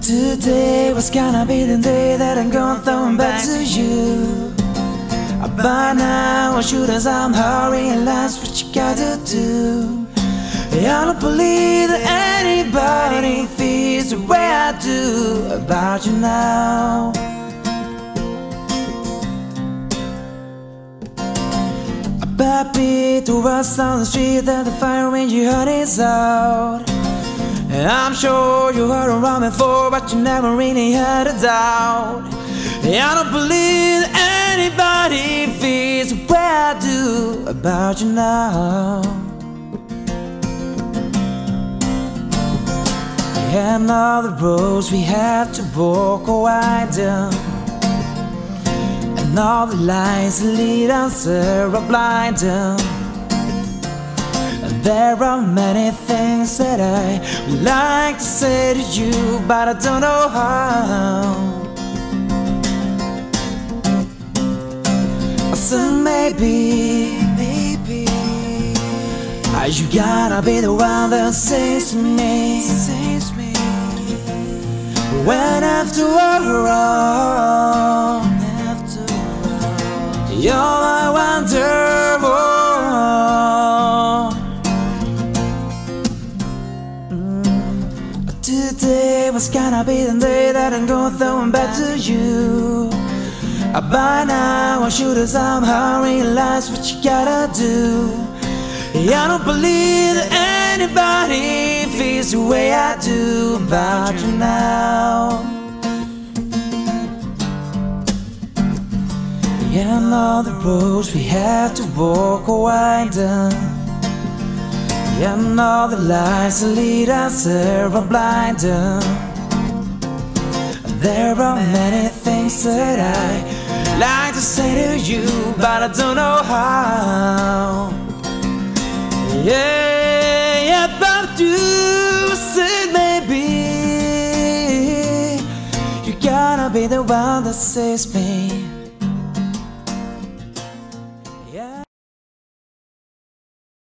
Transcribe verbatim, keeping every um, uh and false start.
Today was gonna be the day that I'm gonna throw back to you. By now I should have somehow realized what you gotta do. I don't believe that anybody feels the way I do about you now. A bad beat to us on the street, that the fire when you heard is out. And I'm sure you heard around before, but you never really had a doubt. I don't believe that anybody feels the way I do about you now. And all the roads we had to walk are widen, and all the lights that lead us there are blinding. And there are many things that I would like to say to you, but I don't know how. So maybe, maybe are you gonna be the one that says to me, says me when after all, after all you're my wonderful. mm. Today was gonna be the day that I'm gonna throw back to you. By now I should have somehow realized what you gotta do. I don't believe that anybody feels the way I do about you now. And all the roads we have to walk are winding, and all the lights that lead us there are blinding. There are many things that I like to say to you, but I don't know how. Yeah, yeah, but you said maybe you're gonna be the one that saves me.